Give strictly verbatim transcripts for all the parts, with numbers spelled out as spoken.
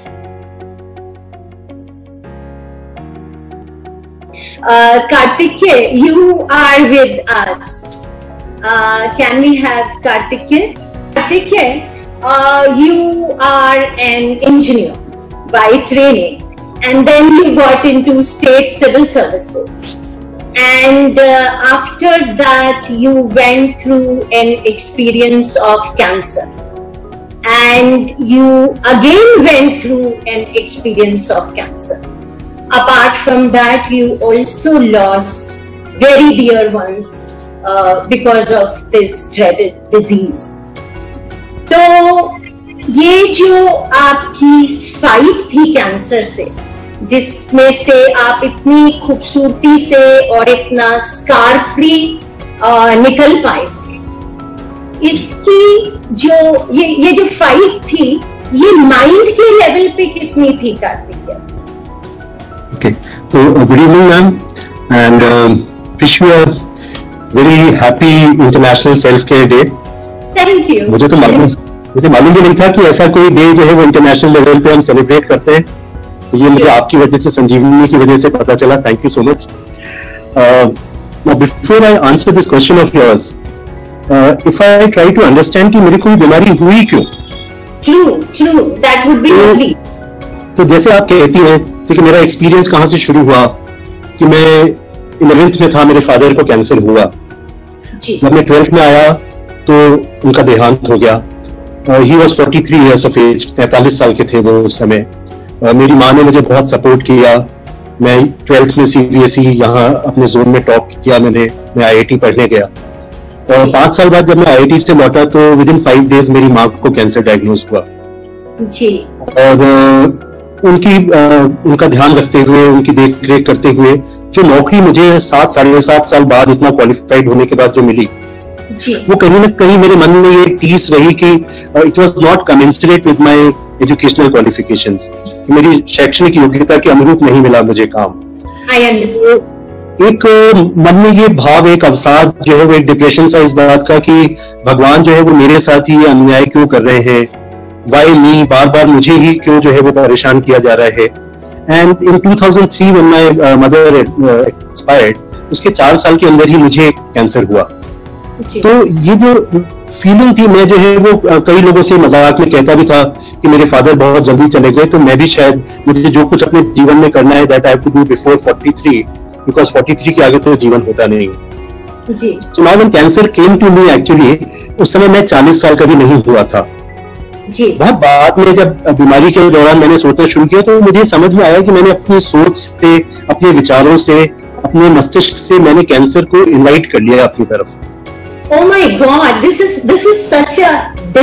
Uh, Kartikeya, you are with us. Uh, can we have Kartikeya? Kartikeya, uh, you are an engineer by training, and then you got into state civil services. And uh, after that, you went through an experience of cancer. And you again went through an experience of cancer. Apart from that, you also lost very dear ones uh, because of this dreaded disease. तो ये जो आपकी fight थी cancer से, जिसमें से आप इतनी खूबसूरती से और इतना स्कार फ्री निकल पाए, इसकी जो ये ये जो फाइट थी, ये माइंड के लेवल पे कितनी थी Kartikeya? Okay, so uh, good evening, ma'am, and um, wish you a very happy International Self-Care Day. Thank you. मुझे तो मालूम मुझे मालूम भी नहीं था कि ऐसा कोई डे जो है वो इंटरनेशनल लेवल पे हम सेलिब्रेट करते हैं. ये मुझे आपकी वजह से, संजीवनी की वजह से पता चला. Thank you so much. Now, before I answer this question of yours, uh, if I try to understand कि मेरी कोई बीमारी हुई क्यों? True, true. That would be lovely. तो जैसे आप कहती हैं कि मेरा एक्सपीरियंस कहाँ से शुरू हुआ, कि मैं इलेवेंथ में था, मेरे फादर को कैंसर हुआ. जब मैं ट्वेल्थ में आया तो उनका देहांत हो गया. He was forty three years of age, पैंतालीस साल के थे वो उस समय. uh, मेरी माँ ने मुझे बहुत सपोर्ट किया. मैं ट्वेल्थ में सीबीएसई यहाँ अपने जोन में टॉप किया मैंने. मैं आईआईटी पढ़ने गया और पांच साल बाद जब मैं आईआईटी से लौटा तो विद इन फाइव डेज मेरी माँ को कैंसर डायग्नोज हुआ. जी. और uh, उनकी आ, उनका ध्यान रखते हुए, उनकी देख रेख करते हुए जो नौकरी मुझे सात साढ़े सात साल बाद इतना क्वालिफाइड होने के बाद जो मिली, जी. वो कहीं ना कहीं मेरे मन में ये पीस रही कि it was not commensurate with my educational qualifications, कि मेरी शैक्षणिक योग्यता के अनुरूप नहीं मिला मुझे काम. I understand. एक मन में ये भाव, एक अवसाद जो है वो, एक डिप्रेशन सा इस बात का कि भगवान जो है वो मेरे साथ ही अन्याय क्यों कर रहे हैं, वाई मी, बार बार मुझे ही क्यों जो है वो परेशान किया जा रहा है. And in two thousand three when my mother expired, उसके चार साल के अंदर ही मुझे कैंसर हुआ. तो ये जो फीलिंग थी, मैं जो है वो uh, कई लोगों से मजाक में कहता भी था कि मेरे फादर बहुत जल्दी चले गए, तो मैं भी शायद मुझे जो कुछ अपने जीवन में करना है that I have to do before forty three, because forty three के आगे तो जीवन होता नहीं है. जी. So now when cancer came to me, actually उस समय मैं चालीस साल का भी नहीं हुआ था. जी. बहुत बाद में जब बीमारी के दौरान मैंने सोचना शुरू किया तो मुझे समझ में आया कि मैंने अपनी सोच से, अपने विचारों से, अपने मस्तिष्क से मैंने कैंसर को इनवाइट कर लिया अपनी तरफ. Oh my God, this is this is such a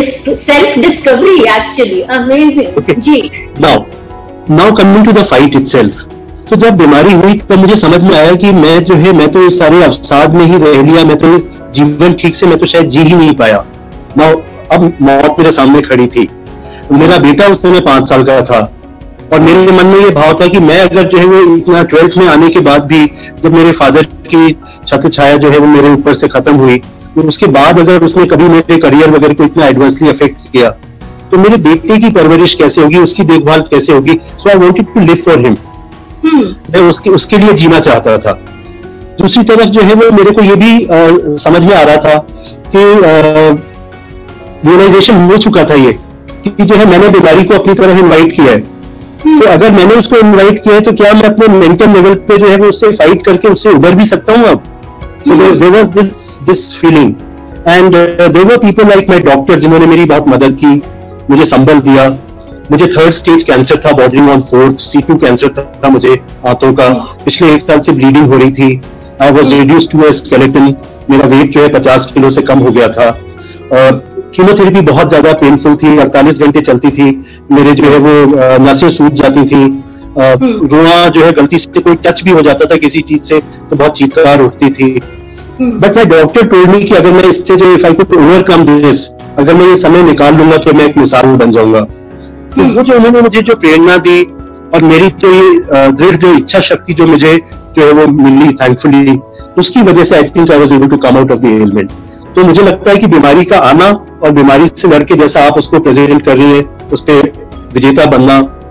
self discovery actually, amazing. Okay. Ji. Now, now coming to the fight itself. तो जब बीमारी हुई तब मुझे समझ में आया कि मैं जो है मैं तो इस सारे अवसाद में ही रह लिया, मैं तो जीवन ठीक से मैं तो शायद जी ही नहीं पाया. Now, अब मौत मेरे सामने खड़ी थी. मेरा बेटा उस समय पांच साल का था और मेरे मन में ये भाव था कि मैं अगर जो है वो इतना ट्वेल्थ में आने के बाद भी, जब मेरे फादर की छत्र छाया जो है वो मेरे ऊपर से खत्म हुई, तो उसके बाद अगर उसने कभी मेरे करियर वगैरह को इतना एडवांसली अफेक्ट किया तो मेरे बेटे की परवरिश कैसे होगी, उसकी देखभाल कैसे होगी. So I wanted to live for him. मैं उसके उसके लिए जीना चाहता था. दूसरी तरफ जो है वो मेरे को ये भी आ, समझ में आ रहा था कि रियलाइजेशन हो चुका था ये कि जो है मैंने बीमारी को अपनी तरफ इनवाइट किया है. तो अगर मैंने उसको इनवाइट किया है तो क्या मैं अपने मेंटल लेवल पे जो है वो उससे फाइट करके उससे उबर भी सकता हूँ अब. So there, there was this this feeling, and uh, there were people like my doctor जिन्होंने मेरी बहुत मदद की, मुझे संबल दिया. मुझे थर्ड स्टेज कैंसर था, bordering on fourth, C two cancer था मुझे आंतों का. पिछले एक साल से ब्लीडिंग हो रही थी. I was reduced to a skeleton. मेरा वेट जो है पचास किलो से कम हो गया था. और कीमोथेरेपी बहुत ज्यादा पेनफुल थी, अड़तालीस घंटे चलती थी. मेरे जो है वो नसें सूज जाती थी. रोना जो है गलती से कोई टच भी हो जाता था किसी चीज से तो बहुत चीत्कार उठती थी. But my doctor told me कि अगर मैं इससे जो if I could overcome this, अगर मैं ये समय निकाल लूंगा तो मैं एक मिसाल बन जाऊंगा. तो वो जो उन्होंने मुझे जो प्रेरणा दी और मेरी जो ये दृढ़ जो इच्छा शक्ति जो मुझे जो है वो मिली थैंकफुली, उसकी वजह से I think I was able to come out of the element. तो मुझे लगता है कि बीमारी का आना और बीमारी से लड़के जैसा आप उसको प्रेजेंट कर रही है, उस पर विजेता बनना,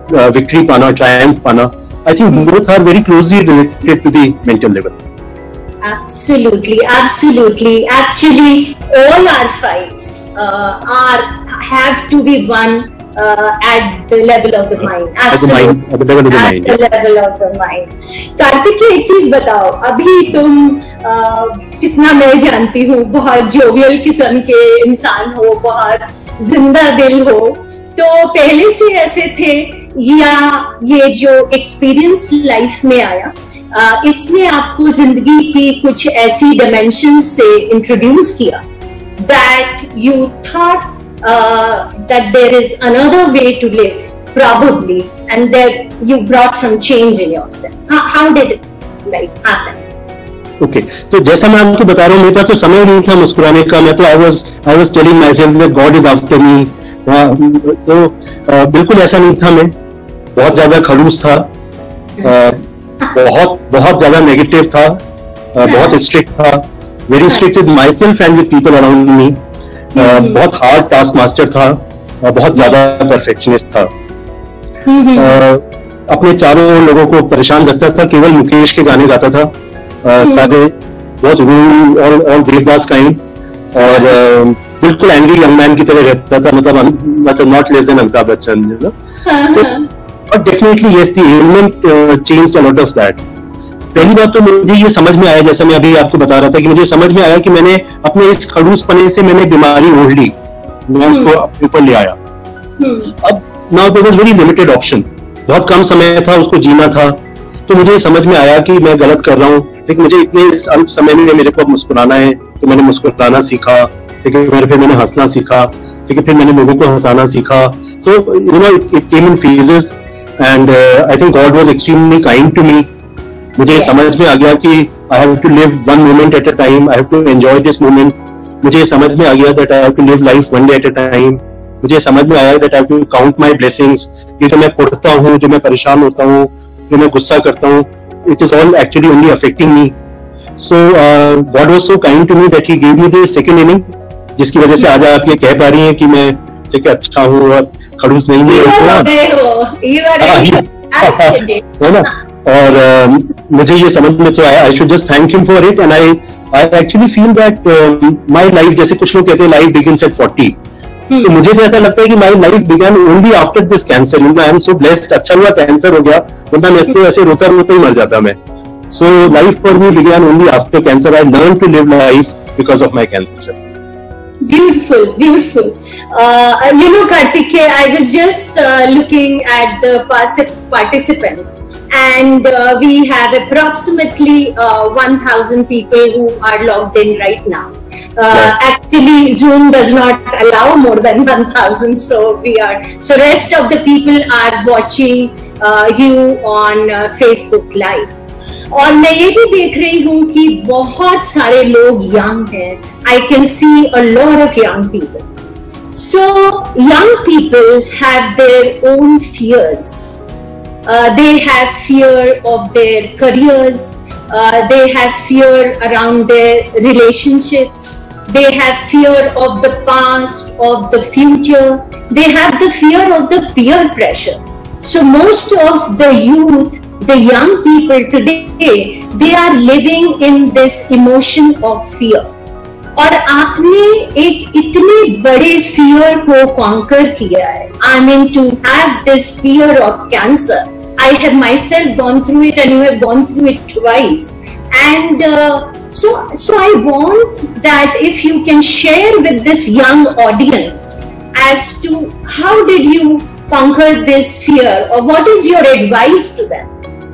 विक्ट्री पाना, ट्रायम्फ पाना, I think both are very closely related to the mental level. Absolutely, absolutely. Actually, all our fights uh, are have to be won uh, at the level of the mind. Absolutely. At the level of the mind. At the level of the mind. Kartik एक चीज बताओ, अभी तुम uh, जितना मैं जानती हूँ बहुत जोवियल किस्म के इंसान हो, बहुत जिंदा दिल हो, तो पहले से ऐसे थे या ये जो एक्सपीरियंस लाइफ में आया Uh, इसने आपको जिंदगी की कुछ ऐसी डायमेंशन से इंट्रोड्यूस किया that you thought uh, that there is another way to live probably and that you brought some change in yourself. How, how did it like happen? Okay okay. तो जैसा मैं आपको बता रहा हूँ, मेरे पास तो समय नहीं था मुस्कुराने का. मैं तो I was I was telling myself that God is after me. तो uh, बिल्कुल ऐसा नहीं था. मैं बहुत ज्यादा खड़ूस था, uh, बहुत बहुत ज्यादा नेगेटिव था, uh, बहुत स्ट्रिक्ट था, very strict with myself and with people around me. बहुत हार्ड टास्क मास्टर था, uh, बहुत ज्यादा परफेक्शनिस्ट था. uh, अपने चारों लोगों को परेशान रखता था. केवल मुकेश के गाने गाता था, uh, सारे बहुत रूल और और देवदास काइंड, और uh, बिल्कुल एंग्री यंग मैन की तरह रहता था. मतलब मतलब not less than Amitabh Bachchan, you know. But definitely yes, the ailment uh, changed a lot of that. पहली बात तो मुझे ये समझ में आया, जैसा मैं अभी आपको बता रहा था, कि मुझे समझ में आया कि मैंने अपने इस खड़ूसपने से मैंने बीमारी ओढ़ ली, मैं उसको अपने ऊपर ले आया. अब now there was very limited option, बहुत कम समय था उसको जीना था. तो मुझे समझ में आया कि मैं गलत कर रहा हूँ, लेकिन मुझे इतने अल्प समय में मेरे को अब मुस्कुराना है, तो मैंने मुस्कुराना सीखा. ठीक है, फिर मैंने हंसना सीखा. ठीक है, फिर मैंने लोगों को हंसाना सीखा. So you know it, it came in phases. And uh, I think God was extremely kind to me. मुझे yeah. समझ में आ गया कि I have to live one moment at a time. I have to enjoy this moment. मुझे समझ में आ गया that I have to live life one day at a time. मुझे समझ में आया that I have to count my blessings. ये जो मैं पढ़ता हूँ, जो मैं परेशान होता हूँ, जो मैं गुस्सा करता हूँ, it is all actually only affecting me. So uh, God was so kind to me that He gave me this second inning, जिसकी वजह से आज आप ये कह पा रही हैं कि मैं ठीक है अच्छा हूँ और खड़ूस नहीं है. है ना. और uh, मुझे ये समझ में तो आया, I should just thank him for it. And I I actually feel that my life, जैसे कुछ लोग कहते हैं लाइफ बिगिंस एट फोर्टी, तो मुझे तो ऐसा लगता है कि my life began only after this cancer. I am so blessed. अच्छा हुआ कैंसर हो गया, वरना मैं ऐसे ऐसे रोता रोता ही मर जाता मैं. So life for me began only after cancer. I learn to live life because of my cancer. Beautiful, beautiful. Uh, you know, Kartikeya, I was just uh, looking at the participants, and uh, we have approximately uh, one thousand people who are logged in right now. Uh, yeah. Actually, Zoom does not allow more than one thousand, so we are. So rest of the people are watching uh, you on uh, Facebook Live. और मैं ये भी देख रही हूँ कि बहुत सारे लोग यंग हैं. I can see a lot of young people. So young people have their own fears. They have fear of their careers. They have fear around their relationships. They have fear of the past, of the future. They have the fear of the peer pressure. So most of the youth, the young people today, they are living in this emotion of fear. और आपने एक इतने बड़े fear को conquer किया है. I mean to have this fear of cancer. I have myself gone through it, and you have gone through it twice. And uh, so, so I want that if you can share with this young audience as to how did you conquer this fear, or what is your advice to them?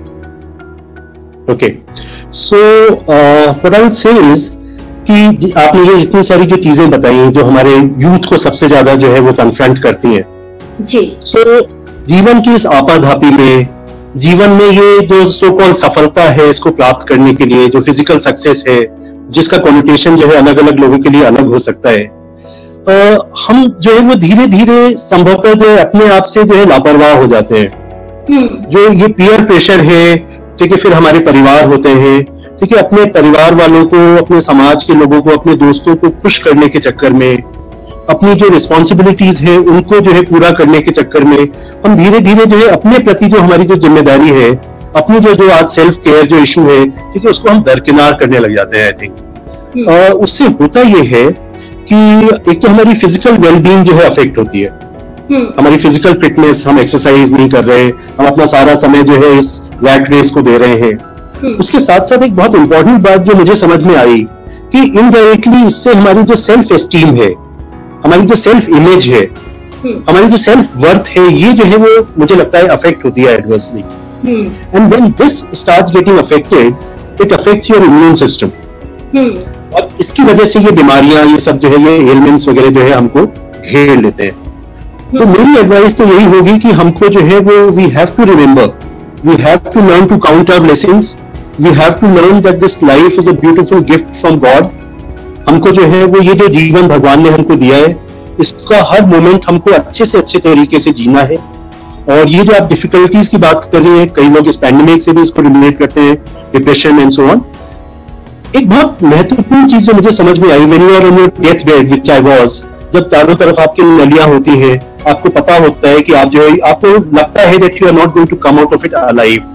Okay, so uh, what I would say is कि आपने ये इतनी सारी जो चीजें बताई हैं जो हमारे यूथ को सबसे ज्यादा जो है वो कन्फ्रंट करती हैं. जी. So जीवन की इस आपाधापी में, जीवन में ये जो सो कॉल्ड सफलता है, इसको प्राप्त करने के लिए जो फिजिकल सक्सेस है, जिसका कॉन्टेशन जो है अलग अलग लोगों के लिए अलग हो सकता है, आ, हम जो है वो धीरे धीरे संभवतः जो है अपने आप से जो है लापरवाह हो जाते हैं. जो ये पीयर प्रेशर है, ठीक है, फिर हमारे परिवार होते हैं, ठीक है, अपने परिवार वालों को, अपने समाज के लोगों को, अपने दोस्तों को खुश करने के चक्कर में अपनी जो रिस्पॉन्सिबिलिटीज है उनको जो है पूरा करने के चक्कर में हम धीरे धीरे जो है अपने प्रति जो हमारी जो जिम्मेदारी है, अपनी जो जो आज सेल्फ केयर जो इशू है, ठीक है, उसको हम दरकिनार करने लग जाते हैं। आई थिंक और उससे होता ये है कि एक तो हमारी फिजिकल वेलबींग जो है अफेक्ट होती है, हमारी फिजिकल फिटनेस, हम एक्सरसाइज नहीं कर रहे, हम अपना सारा समय जो है इस रैट रेस को दे रहे हैं। उसके साथ साथ एक बहुत इंपॉर्टेंट बात जो मुझे समझ में आई कि इनडायरेक्टली इससे हमारी जो सेल्फ एस्टीम है, हमारी जो सेल्फ इमेज है, हमारी जो सेल्फ वर्थ है, ये जो है वो मुझे लगता है अफेक्ट होती है adversely. And when this starts getting affected, it affects your immune system. और इसकी वजह से ये बीमारियां, ये सब जो है, ये एलिमेंट्स वगैरह जो है हमको घेर लेते हैं। तो मेरी एडवाइस तो यही होगी कि हमको जो है वो we have to remember, we have to learn to count our blessings, we have to learn that this life is a beautiful gift from God. हमको जो है वो ये जो जीवन भगवान ने हमको दिया है, इसका हर मोमेंट हमको अच्छे से अच्छे तरीके से जीना है। और ये जो आप डिफिकल्टीज की बात कर रहे हैं, कई लोग इस पैंडेमिक से भी इसको रिलेट करते हैं, डिप्रेशन एंड सो ऑन। एक बहुत महत्वपूर्ण चीज जो मुझे समझ में आई, when you are on your death bed, which I was, जब चारों तरफ आपकी नलियां होती हैं, आपको पता होता है कि आप जो है, आपको लगता है that you are not going to come out of it alive.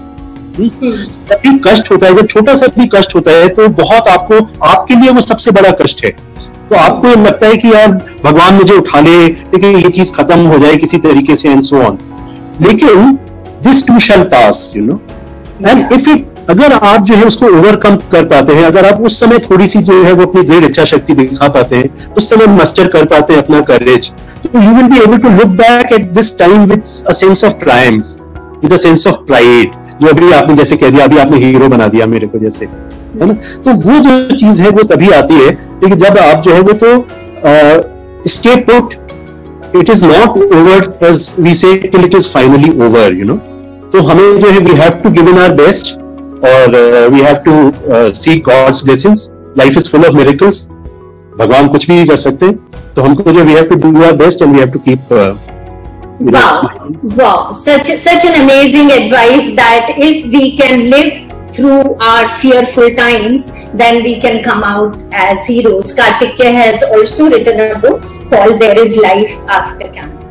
जब भी कष्ट होता है, जब छोटा सा भी कष्ट होता है, तो बहुत आपको, आपके लिए वो सबसे बड़ा कष्ट है। तो आपको लगता है कि यार भगवान मुझे उठा ले, लेकिन ये चीज खत्म हो जाए किसी तरीके से एंड सो ऑन। लेकिन this too shall pass, you know. And if it, अगर आप जो है उसको ओवरकम कर पाते हैं, अगर आप उस समय थोड़ी सी जो है वो अपनी दृढ़ इच्छा शक्ति दिखा पाते हैं, उस समय मस्टर कर पाते हैं अपना करेज, तो you will be able to look back at this time with a sense of triumph, with a sense of pride, जो अभी आपने जैसे कह दिया, अभी आपने हीरो बना दिया मेरे को जैसे, है ना। तो वो जो चीज है वो तभी आती है, लेकिन जब आप जो है वो तो stay put, it is not over as we say till it is finally over, you know. तो हमें जो है we have to give in our best, और we have to seek God's blessings. Life is full of miracles, भगवान कुछ भी कर सकते हैं, तो हमको जो we have to do our best and we have to keep Wow, wow, such such an amazing advice that if we can live through our fearful times, then we can come out as heroes. Kartikeya has also written a book called There Is Life After Cancer.